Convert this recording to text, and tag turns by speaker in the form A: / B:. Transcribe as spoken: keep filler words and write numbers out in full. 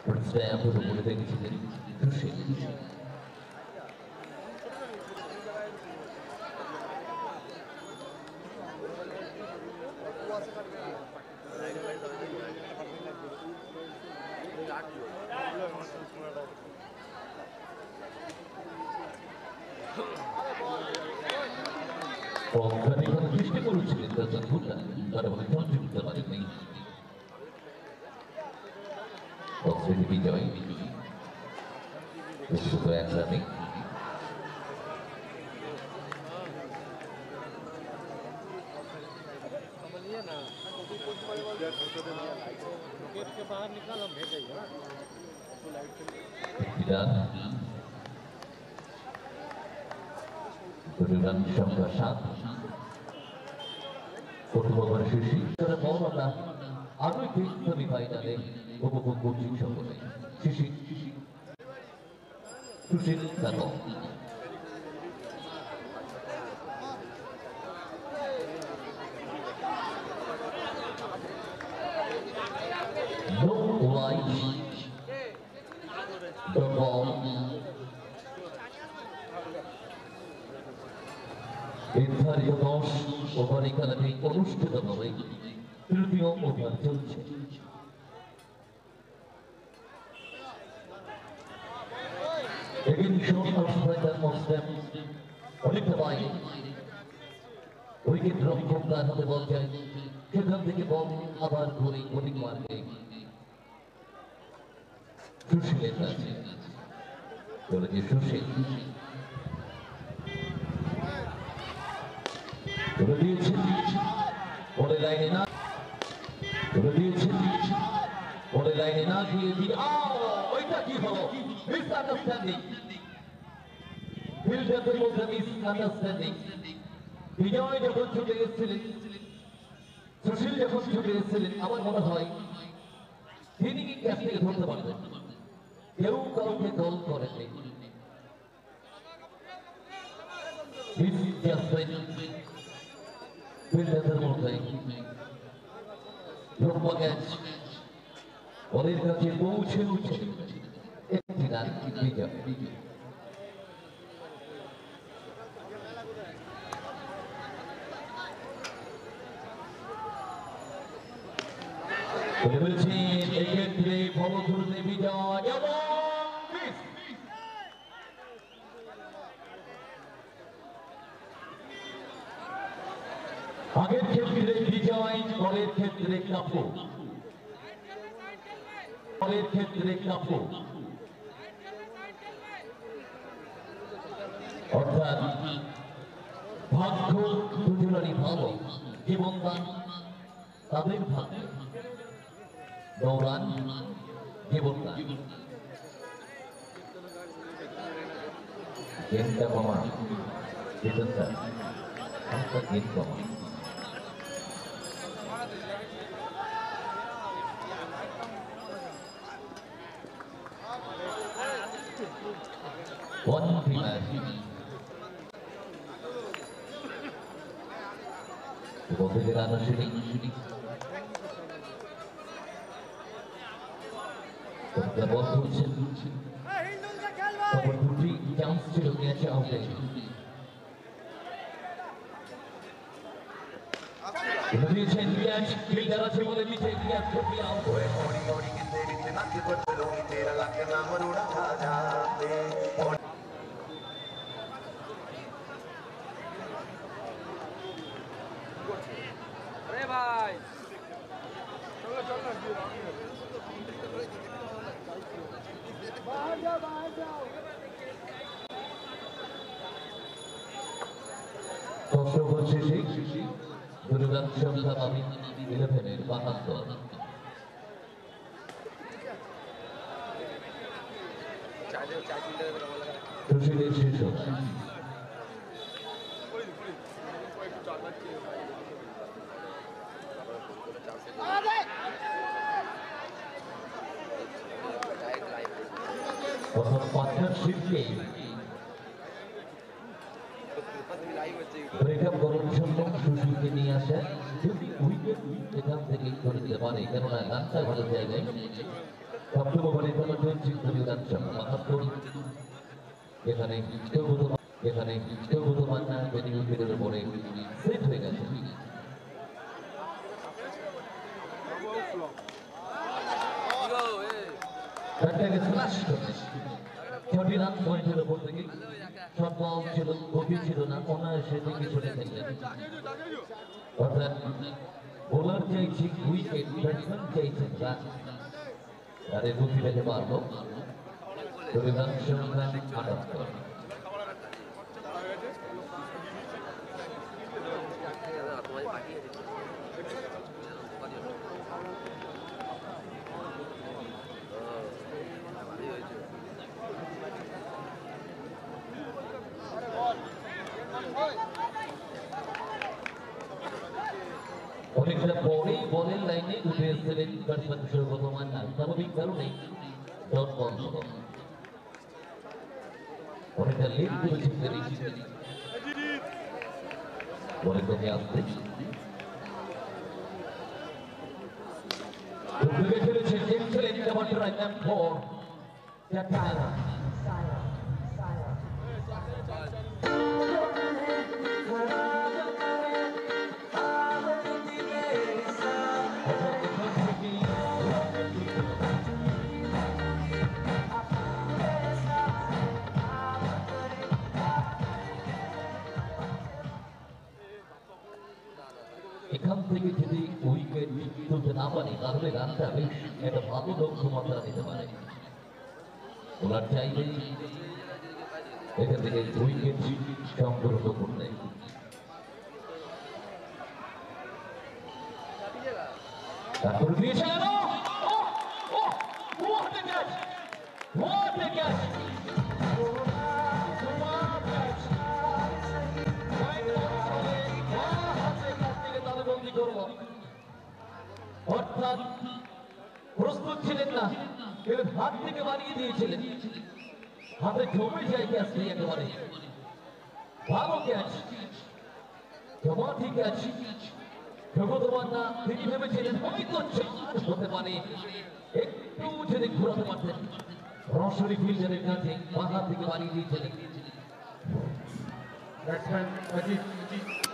A: Saya boleh dari sini terus Oke, kalau kita perlu cerita tentang pada waktu itu kita lagi main. Oke, di video ini itu keren sekali. Tidak. Berikan syambah satu. Pertemuan sisi secara maulana আরো একটি সেমিফাইনালে উপভোগ করছি সকলে শিশির সুশীল Kanu No light, the ball. নির্ধারিত দশ ওভারে খেলাটি অনুষ্ঠিত হবে তৃতীয় ওভার চলছে উইকেট রক্ষক তার হাতে বল যায় সেখান থেকে বল আবার ঘুরে বোলিং মারবে সুশীলের কাছে চলে যে সুশীল তুলে দিয়েছে বলে লাইনে না তুলে দিয়েছে বলে লাইনে না দিয়ে দিয়ে ওইটা কি হলো মিস আন্ডারস্ট্যান্ডিং ফিল্ডারদের মধ্যে মিস আন্ডারস্ট্যান্ডিং বিজয় যখন ছুটে এসেছিলেন সুশীল যখন ছুটে এসেছিলেন আমার মনে হয় তিনি কি ক্যাচ থেকে ধরতে পারবেন কেউ কাউকে দল করেননি ফিল্ডারদের মধ্যে লম্বা ক্যাচ বলের কাছে পৌঁছে উঠে একটি রান বিজয় বলেছেন এক্ষেত্রে বল ধরতে বিজয় এবং আগের ক্ষেত্রে বিজয় বলের ক্ষেত্রে কাপু বলের ক্ষেত্রে কাপু অর্থাৎ ভাগ্য দুজনেরই ভালো জীবনদান তাদের ভাগ্য দৌড়ান জীবনদান গেমটা কমা চেতনটা একটা গেম কমা One final. Boleh dirana sini. The ball position. Nomor tujuh chance ছিল নিয়েছে আউটে। দিয়েছেন ক্যাচ ফিল্ডার আছে বলে নিচে ক্যাচ ছুটি আউট হয়ে ওড়ি ওড়ি কিতে বিতে নাকি বদলো তেরা লাগে নাম রুড়া খা যাতে আরে ভাই চলো চলো বাহার যাও বাহার যাও দর্শক হচ্ছে শিশি দুর্গান সংখ্যা পাবি ইলেভেনের বাহাত্তর সুশীলের শিশু পার্টনারশিপকে ব্রেকআপ করার জন্য সুশীলকে নিয়ে আসে যদি উইকেট এখান থেকে করে দিতে পারে কেননা গানটা ভালো জায়গায় সপ্তম ওভারে করেছে প্রতিদান বাহাত্তর এখানে কেউ এখানে কেউ মান্না বেদি উইকেটের উপরে সেট হয়ে গেছে ব্যাটটাকে স্ল্যাশ করে ছটি রান পয়েন্টের উপর থেকে সব বল ছিল গভীর ছিল না অনায়াসে দিকে চলে গেছে অর্থাৎ বোলার চাইছে উইকেট ব্যাটসম্যান চাইছে রান তাদের গতিটাকে মারলো রান সংখ্যা আটাত্তর অনেকটা পরেই বলের লাইনে উঠে এসেছিলেন ব্যাটসম্যান সৌগত মান্না স্বাভাবিক কারণেই ডট বল হলো অনেকটা লেট করেছেন তিনি বলের দিকে আসতে ঢুকে খেলেছেন excellent cover drive number four ক্যাটানা এখান থেকে যদি উইকেট তুলতে না পারে তাহলে রানটা বেশ একটা ভালো লক্ষ্যমাত্রা দিতে পারে ওনার চাইলে এখান থেকে উইকেট সংগ্রহ করলে তারপরে দিয়েছে অর্থাৎ প্রস্তুত ছিলেন না হাত থেকে বানিয়ে দিয়েছিলেন হাতে জমে যায় ক্যাচ নেই একেবারে ভালো ক্যাচ জমাটি ক্যাচ জগতমান না তিনি ভেবেছিলেন হয়তো হতে পারে একটু যদি ঘোরাতে পারতেন সরাসরি ফিল্ডারের কাছে বাঁ হাত থেকে বানিয়ে দিয়েছিলেন ব্যাটসম্যান অজিত